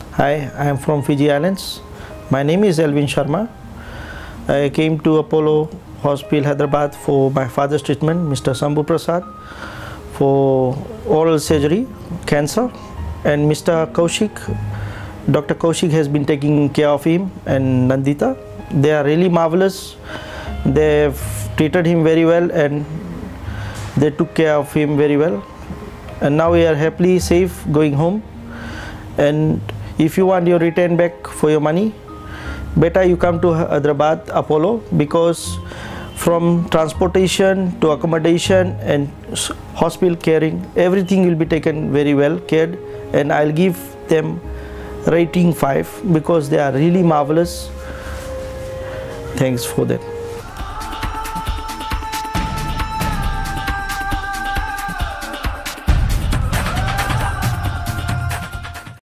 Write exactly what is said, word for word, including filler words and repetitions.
Hi, I am from Fiji Islands. My name is Aluin Sharma. I came to Apollo Hospital, Hyderabad for my father's treatment, Mister Sambhu Prasad, for oral surgery, cancer, and Mister Kaushik, Doctor Kaushik has been taking care of him, and Nandita. They are really marvelous. They have treated him very well and they took care of him very well. And now we are happily safe going home. And if you want your return back for your money, better you come to Hyderabad Apollo, because from transportation to accommodation and hospital caring, everything will be taken very well cared, and I'll give them rating five because they are really marvelous. Thanks for that.